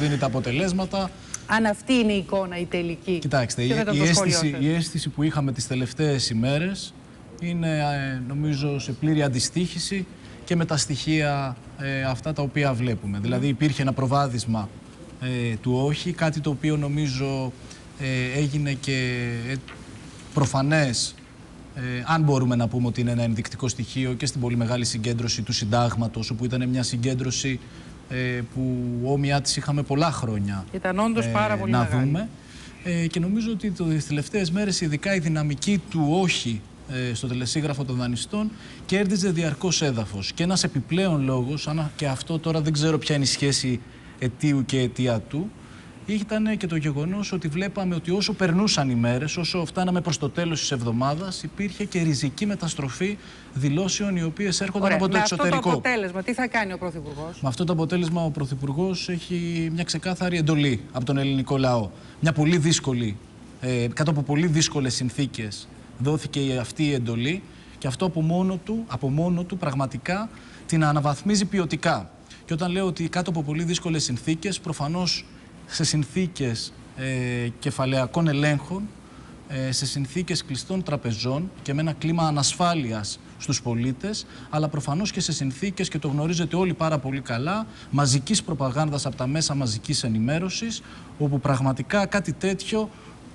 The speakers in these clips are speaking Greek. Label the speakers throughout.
Speaker 1: δίνει τα αποτελέσματα.
Speaker 2: Αν αυτή είναι η εικόνα, η τελική.
Speaker 1: Κοιτάξτε, η αίσθηση που είχαμε τις τελευταίες ημέρες είναι, νομίζω, σε πλήρη αντιστοίχηση και με τα στοιχεία αυτά τα οποία βλέπουμε. Δηλαδή υπήρχε ένα προβάδισμα του όχι, κάτι το οποίο νομίζω έγινε και προφανές, αν μπορούμε να πούμε ότι είναι ένα ενδεικτικό στοιχείο και στην πολύ μεγάλη συγκέντρωση του Συντάγματος, όπου ήταν μια συγκέντρωση που όμοιά της είχαμε πολλά χρόνια
Speaker 2: ήταν όντως πάρα πολύ
Speaker 1: να
Speaker 2: μεγάλη.
Speaker 1: δούμε. Και νομίζω ότι τις τελευταίες μέρες ειδικά η δυναμική του όχι στο τελεσίγραφο των δανειστών κέρδιζε διαρκώς έδαφος. Και ένας επιπλέον λόγος, και αυτό τώρα δεν ξέρω ποια είναι η σχέση αιτίου και αιτία του, ήταν και το γεγονός ότι βλέπαμε ότι όσο περνούσαν οι μέρες, όσο φτάναμε προς το τέλος της εβδομάδας, υπήρχε και ριζική μεταστροφή δηλώσεων οι οποίες έρχονταν από το εξωτερικό.
Speaker 2: Με αυτό το αποτέλεσμα, τι θα κάνει ο Πρωθυπουργός?
Speaker 1: Με αυτό το αποτέλεσμα ο Πρωθυπουργός έχει μια ξεκάθαρη εντολή από τον ελληνικό λαό. Μια πολύ δύσκολη, κάτω από πολύ δύσκολες συνθήκες δόθηκε αυτή η εντολή και αυτό από μόνο του πραγματικά την αναβαθμίζει ποιοτικά. Και όταν λέω ότι κάτω από πολύ δύσκολες συνθήκες, προφανώς σε συνθήκες κεφαλαιακών ελέγχων, σε συνθήκες κλειστών τραπεζών και με ένα κλίμα ανασφάλειας στους πολίτες, αλλά προφανώς και σε συνθήκες, και το γνωρίζετε όλοι πάρα πολύ καλά, μαζικής προπαγάνδας από τα μέσα μαζικής ενημέρωσης, όπου πραγματικά κάτι τέτοιο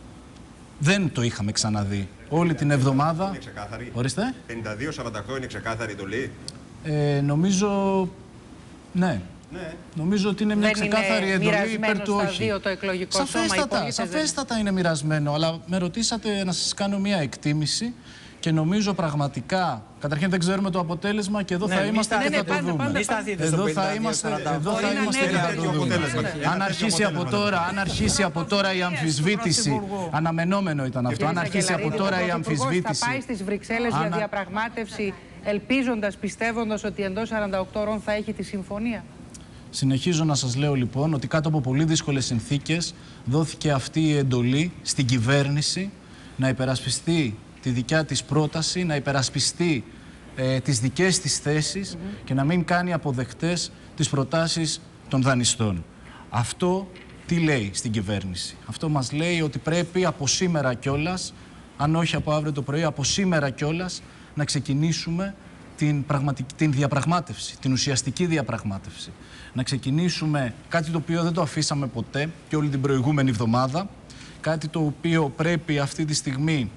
Speaker 1: δεν το είχαμε ξαναδεί. Όλη την εβδομάδα...
Speaker 3: Είναι ξεκάθαρη.
Speaker 1: Ορίστε.
Speaker 3: 52-48 είναι ξεκάθαρη εντολή.
Speaker 1: Νομίζω... Ναι.
Speaker 3: Ναι.
Speaker 1: Νομίζω ότι είναι μια ξεκάθαρη εντολή υπέρ του όχι.
Speaker 2: Δύο το εκλογικό σώμα,
Speaker 1: σαφέστατα είναι μοιρασμένο, αλλά με ρωτήσατε να σας κάνω μια εκτίμηση και νομίζω πραγματικά, καταρχήν δεν ξέρουμε το αποτέλεσμα και εδώ θα είμαστε και θα το δούμε. Εδώ θα είμαστε και θα το δούμε. Αν αρχίσει από τώρα η αμφισβήτηση, αναμενόμενο ήταν αυτό, αν αρχίσει από τώρα η αμφισβήτηση...
Speaker 2: Θα πάει στις Βρυξέλλες για διαπραγμάτευση, ελπίζοντας, πιστεύοντας ότι εντός 48 ώρων θα έχει τη συμφωνία.
Speaker 1: Συνεχίζω να σας λέω λοιπόν ότι κάτω από πολύ δύσκολες συνθήκες δόθηκε αυτή η εντολή στην κυβέρνηση να υπερασπιστεί τη δικιά της πρόταση, να υπερασπιστεί τις δικές της θέσεις και να μην κάνει αποδεκτές τις προτάσεις των δανειστών. Αυτό τι λέει στην κυβέρνηση? Αυτό μας λέει ότι πρέπει από σήμερα κιόλας, αν όχι από αύριο το πρωί, από σήμερα κιόλας να ξεκινήσουμε την διαπραγμάτευση, την ουσιαστική διαπραγμάτευση. Να ξεκινήσουμε κάτι το οποίο δεν το αφήσαμε ποτέ και όλη την προηγούμενη εβδομάδα, κάτι το οποίο πρέπει αυτή τη στιγμή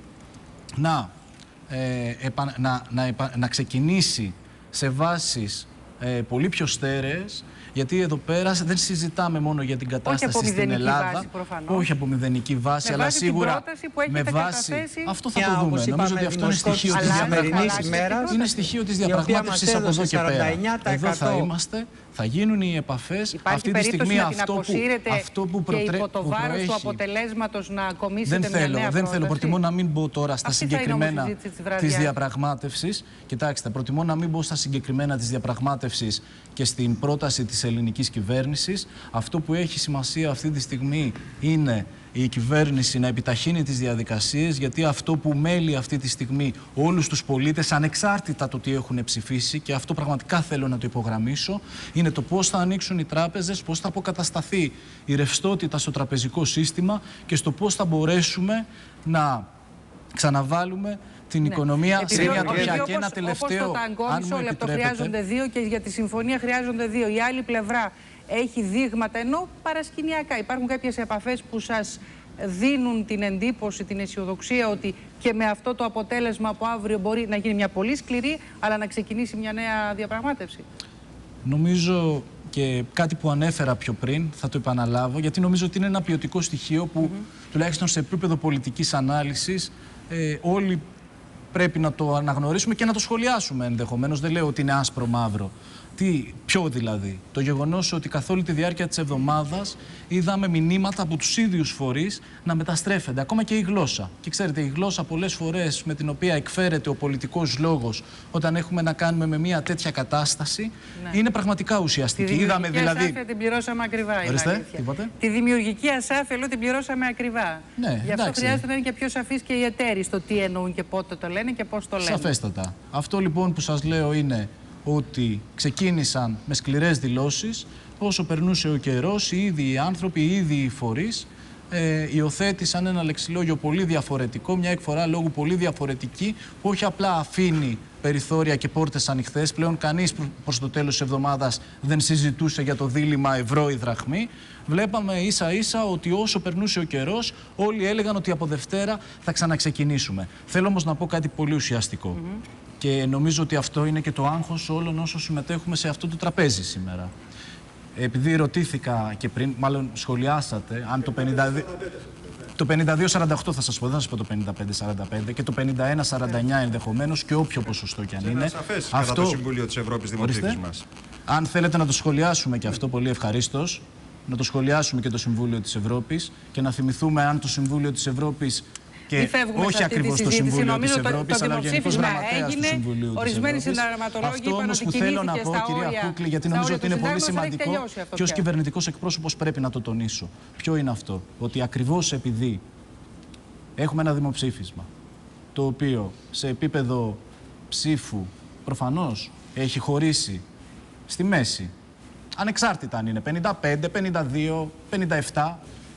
Speaker 1: να ξεκινήσει σε βάσεις πολύ πιο στέρεες, γιατί εδώ πέρα δεν συζητάμε μόνο για την κατάσταση στην Ελλάδα. Όχι από μηδενική βάση, αλλά σίγουρα με βάση. Αυτό θα το δούμε. Νομίζω ότι αυτό είναι στοιχείο της διαπραγμάτευσης. Είναι στοιχείο της διαπραγμάτευσης από εδώ και πέρα. Εδώ θα είμαστε, θα γίνουν οι επαφές.
Speaker 2: Αυτή τη στιγμή αυτό που προέχει. Και υπό το βάρος του αποτελέσματος να ακομίσετε μια νέα πρόταση.
Speaker 1: Δεν θέλω, προτιμώ να μην μπω τώρα στα συγκεκριμένα της διαπραγμάτευσης. Κοιτάξτε, προτιμώ να μην μπω στα συγκεκριμένα της διαπραγμάτευσης και στην πρόταση της ελληνικής κυβέρνησης. Αυτό που έχει σημασία αυτή τη στιγμή είναι η κυβέρνηση να επιταχύνει τις διαδικασίες, γιατί αυτό που μέλει αυτή τη στιγμή όλους τους πολίτες, ανεξάρτητα το τι έχουν ψηφίσει, και αυτό πραγματικά θέλω να το υπογραμμίσω, είναι το πώς θα ανοίξουν οι τράπεζες, πώς θα αποκατασταθεί η ρευστότητα στο τραπεζικό σύστημα και στο πώς θα μπορέσουμε να ξαναβάλουμε την οικονομία σε μια τροχιά. Και ένα τελευταίο,
Speaker 2: όπως το ταγκόνισο λεπτό χρειάζονται δύο και για τη συμφωνία χρειάζονται δύο. Η άλλη πλευρά έχει δείγματα, ενώ παρασκηνιακά υπάρχουν κάποιες επαφές που σας δίνουν την εντύπωση, την αισιοδοξία ότι και με αυτό το αποτέλεσμα από αύριο μπορεί να γίνει μια πολύ σκληρή, αλλά να ξεκινήσει μια νέα διαπραγμάτευση?
Speaker 1: Νομίζω, και κάτι που ανέφερα πιο πριν, θα το επαναλάβω, γιατί νομίζω ότι είναι ένα ποιοτικό στοιχείο που τουλάχιστον σε επίπεδο πολιτικής ανάλυσης όλοι πρέπει να το αναγνωρίσουμε και να το σχολιάσουμε ενδεχομένως. Δεν λέω ότι είναι άσπρο-μαύρο. Ποιο δηλαδή? Το γεγονός ότι καθ' όλη τη διάρκεια της εβδομάδας είδαμε μηνύματα από τους ίδιους φορείς να μεταστρέφονται, ακόμα και η γλώσσα. Και ξέρετε, η γλώσσα πολλές φορές με την οποία εκφέρεται ο πολιτικός λόγος όταν έχουμε να κάνουμε με μια τέτοια κατάσταση, είναι πραγματικά ουσιαστική.
Speaker 2: Είδαμε δηλαδή. Τη ασάφεια την πληρώσαμε ακριβά. Τη δημιουργική ασάφεια, λέω, την πληρώσαμε ακριβά.
Speaker 1: Ναι,
Speaker 2: γι' αυτό χρειάζεται να είναι και πιο σαφείς και οι εταίροι στο τι εννοούν και πότε το λένε και πώς το λένε.
Speaker 1: Σαφέστατα. Αυτό λοιπόν που σας λέω είναι ότι ξεκίνησαν με σκληρές δηλώσεις όσο περνούσε ο καιρός, οι ίδιοι οι άνθρωποι, οι ίδιοι οι φορείς υιοθέτησαν ένα λεξιλόγιο πολύ διαφορετικό, μια εκφορά λόγου πολύ διαφορετική, που όχι απλά αφήνει περιθώρια και πόρτες ανοιχτές. Πλέον κανείς προς το τέλος της εβδομάδας δεν συζητούσε για το δίλημμα ευρώ ή δραχμή. Βλέπαμε ίσα-ίσα ότι όσο περνούσε ο καιρός, όλοι έλεγαν ότι από Δευτέρα θα ξαναξεκινήσουμε. Θέλω όμως να πω κάτι πολύ ουσιαστικό. Και νομίζω ότι αυτό είναι και το άγχος όλων όσων συμμετέχουμε σε αυτό το τραπέζι σήμερα. Επειδή ρωτήθηκα και πριν, μάλλον σχολιάσατε, αν το 52... Το 52-48 θα σας πω, δεν θα σας πω το 55-45 και το 51-49 ενδεχομένως και όποιο ποσοστό κι αν είναι.
Speaker 3: Σαφές κατά το Συμβούλιο της Ευρώπης δημοψήφισμας.
Speaker 1: Αν θέλετε να το σχολιάσουμε και αυτό, πολύ ευχαρίστως, να το σχολιάσουμε και το Συμβούλιο της Ευρώπης και να θυμηθούμε αν το Συμβούλιο της Ευρώπης και όχι ακριβώς το Συμβούλιο της Ευρώπης, αλλά ο Γενικός Γραμματέας του Συμβουλίου της Ευρώπης. Αυτό όμως που θέλω να πω, κυρία Κούκλη, γιατί νομίζω ότι είναι πολύ σημαντικό και ως κυβερνητικός εκπρόσωπος πρέπει να το τονίσω. Ποιο είναι αυτό? Ότι ακριβώς επειδή έχουμε ένα δημοψήφισμα, το οποίο σε επίπεδο ψήφου προφανώς έχει χωρίσει στη μέση, ανεξάρτητα αν είναι 55, 52, 57,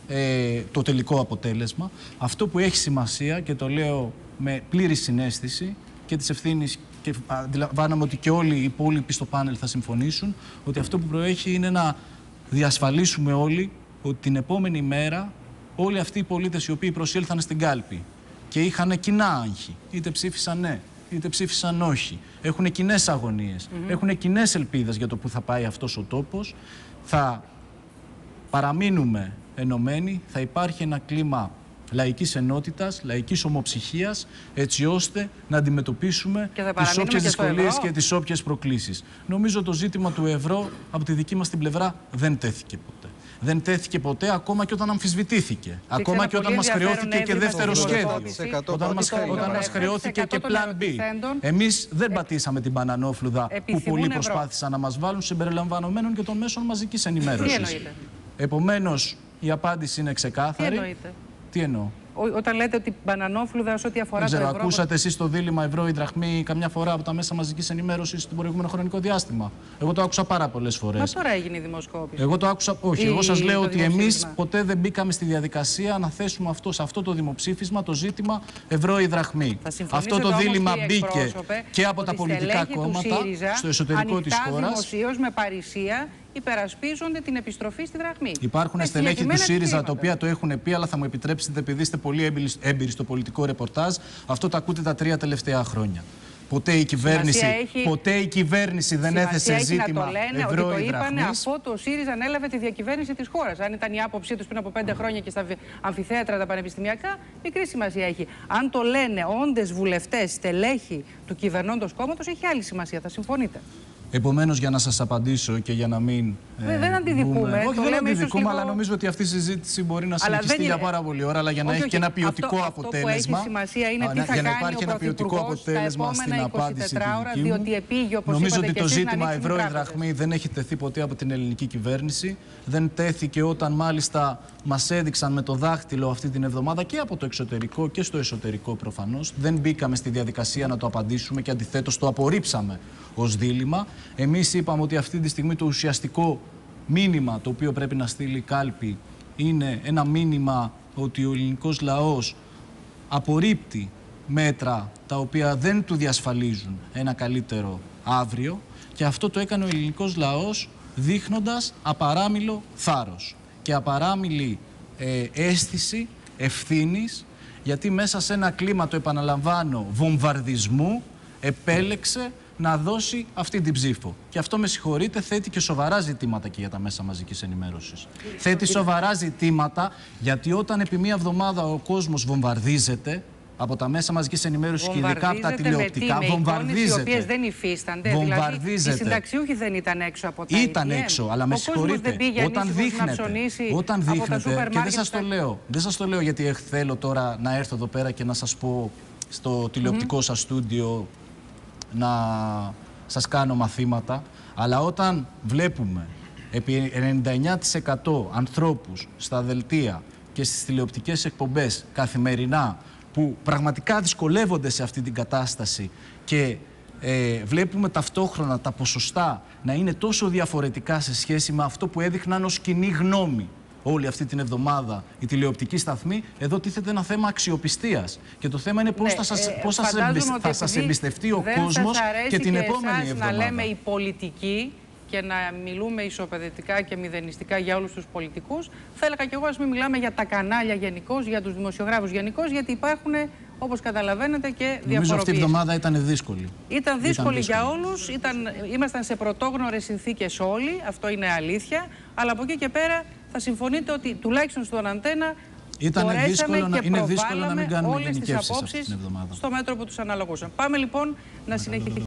Speaker 1: το τελικό αποτέλεσμα. Αυτό που έχει σημασία, και το λέω με πλήρη συναίσθηση και της ευθύνης, και αντιλαμβάνομαι ότι και όλοι οι υπόλοιποι στο πάνελ θα συμφωνήσουν, ότι αυτό που προέχει είναι να διασφαλίσουμε όλοι ότι την επόμενη μέρα όλοι αυτοί οι πολίτες οι οποίοι προσήλθαν στην κάλπη και είχαν κοινά άγχη, είτε ψήφισαν ναι, είτε ψήφισαν όχι, έχουν κοινές αγωνίες, έχουν κοινές ελπίδες για το που θα πάει αυτός ο τόπος, θα παραμείνουμε ενωμένοι, θα υπάρχει ένα κλίμα λαϊκής ενότητας, λαϊκής ομοψυχίας, έτσι ώστε να αντιμετωπίσουμε τις όποιες δυσκολίες και τις όποιες προκλήσεις. Νομίζω το ζήτημα του ευρώ από τη δική μας την πλευρά δεν τέθηκε ποτέ. Δεν τέθηκε ποτέ, ακόμα και όταν αμφισβητήθηκε. Ακόμα και όταν μας χρεώθηκε και δεύτερο σχέδιο. Όταν μας χρεώθηκε και πλάν B. Εμείς δεν πατήσαμε την μπανανόφλουδα που πολλοί προσπάθησαν να μας βάλουν, συμπεριλαμβανομένων και των μέσων μαζικής ενημέρωσης. Επομένως, η απάντηση είναι ξεκάθαρη. Τι εννοώ?
Speaker 2: Όταν λέτε ότι μπανανόφλουδα σε ό,τι αφορά το ευρώ.
Speaker 1: Ακούσατε εσείς το δίλημμα ευρώ ή δραχμή καμιά φορά από τα μέσα μαζικής ενημέρωσης στο προηγούμενο χρονικό διάστημα? Εγώ το άκουσα πάρα πολλές φορές.
Speaker 2: Μα τώρα έγινε η δημοσκόπηση.
Speaker 1: Εγώ το άκουσα. Όχι, εγώ σας λέω ότι εμείς ποτέ δεν μπήκαμε στη διαδικασία να θέσουμε σε αυτό το δημοψήφισμα το ζήτημα ευρώ ή δραχμή. Αυτό το δίλημμα μπήκε και από τα πολιτικά κόμματα στο εσωτερικό της χώρας.
Speaker 2: Δημοσίως με παρησία υπερασπίζονται την επιστροφή στη δραχμή.
Speaker 1: Υπάρχουν στελέχη του ΣΥΡΙΖΑ τα οποία το έχουν πει, αλλά θα μου επιτρέψετε, επειδή είστε πολύ έμπειροι στο πολιτικό ρεπορτάζ, αυτό το ακούτε τα 3 τελευταία χρόνια. Ποτέ η κυβέρνηση δεν έθεσε ζήτημα ευρώ ή δραχμής.
Speaker 2: Αφού το ΣΥΡΙΖΑ ανέλαβε τη διακυβέρνηση της χώρας. Αν ήταν η άποψή τους πριν από 5 χρόνια και στα αμφιθέατρα τα πανεπιστημιακά, μικρή σημασία έχει. Αν το λένε όντες βουλευτές, στελέχη του κυβερνώντος κόμματος, έχει άλλη σημασία. Θα συμφωνείτε?
Speaker 1: Επομένως, για να σας απαντήσω και για να μην.
Speaker 2: Δεν αντιδικούμε.
Speaker 1: Όχι, δεν αντιδικούμε, αλλά νομίζω ότι αυτή η συζήτηση μπορεί να συνεχιστεί για πάρα πολλή ώρα, αλλά για να έχει και ένα ποιοτικό αποτέλεσμα.
Speaker 2: Αυτό που έχει σημασία είναι τι θα κάνει ο Πρωθυπουργός τα επόμενα 24 ώρα, διότι επήγει, όπως
Speaker 1: νομίζω
Speaker 2: είπατε,
Speaker 1: ότι το ζήτημα ευρώ ή δραχμή δεν έχει τεθεί ποτέ από την ελληνική κυβέρνηση. Δεν τέθηκε όταν μάλιστα μας έδειξαν με το δάχτυλο αυτή την εβδομάδα και από το εξωτερικό και στο εσωτερικό προφανώς. Δεν μπήκαμε στη διαδικασία να το απαντήσουμε και αντιθέτως το απορρίψαμε ως δίλημμα. Εμείς είπαμε ότι αυτή τη στιγμή το ουσιαστικό μήνυμα το οποίο πρέπει να στείλει η κάλπη είναι ένα μήνυμα ότι ο ελληνικός λαός απορρίπτει μέτρα τα οποία δεν του διασφαλίζουν ένα καλύτερο αύριο, και αυτό το έκανε ο ελληνικός λαός δείχνοντας απαράμιλο θάρρος και απαράμιλη αίσθηση ευθύνης, γιατί μέσα σε ένα κλίμα, το επαναλαμβάνω, βομβαρδισμού επέλεξε να δώσει αυτή την ψήφο. Και αυτό, με συγχωρείτε, θέτει και σοβαρά ζητήματα και για τα μέσα μαζικής ενημέρωσης. Θέτει σοβαρά ζητήματα, γιατί όταν επί μία εβδομάδα ο κόσμος βομβαρδίζεται από τα μέσα μαζικής ενημέρωσης και ειδικά από τα τηλεοπτικά, βομβαρδίζεται. Οι οποίες
Speaker 2: δεν υφίστανται. Δηλαδή, οι συνταξιούχοι δεν ήταν έξω από τα
Speaker 1: Ήταν έξω, αλλά με συγχωρείτε, όταν δείχνετε, και δεν σας το λέω γιατί θέλω τώρα να έρθω εδώ πέρα και να σας πω στο τηλεοπτικό σας στούντιο να σας κάνω μαθήματα, αλλά όταν βλέπουμε επί 99% ανθρώπους στα δελτία και στις τηλεοπτικές εκπομπές καθημερινά που πραγματικά δυσκολεύονται σε αυτή την κατάσταση και βλέπουμε ταυτόχρονα τα ποσοστά να είναι τόσο διαφορετικά σε σχέση με αυτό που έδειχναν ως κοινή γνώμη όλη αυτή την εβδομάδα οι τηλεοπτικοί σταθμοί, εδώ τίθεται ένα θέμα αξιοπιστίας. Και το θέμα είναι πώς θα σας εμπιστευτεί ο κόσμος και την επόμενη εβδομάδα.
Speaker 2: Να λέμε οι πολιτικοί και να μιλούμε ισοπεδετικά και μηδενιστικά για όλους τους πολιτικούς. Θα έλεγα και εγώ ας μην μιλάμε για τα κανάλια γενικώς, για τους δημοσιογράφους γενικώς, γιατί υπάρχουν, όπως καταλαβαίνετε, και διαφοροποιήσεις.
Speaker 1: Νομίζω αυτή η εβδομάδα ήταν δύσκολη.
Speaker 2: Ήταν δύσκολη για όλους. Ήμασταν σε πρωτόγνωρες συνθήκες όλοι, αυτό είναι αλήθεια. Αλλά από εκεί και πέρα θα συμφωνείτε ότι τουλάχιστον στον Αντένα μπορέσαμε και προβάλαμε όλες τις απόψεις στο μέτρο που τους αναλογούσαν. Πάμε λοιπόν να συνεχίσουμε.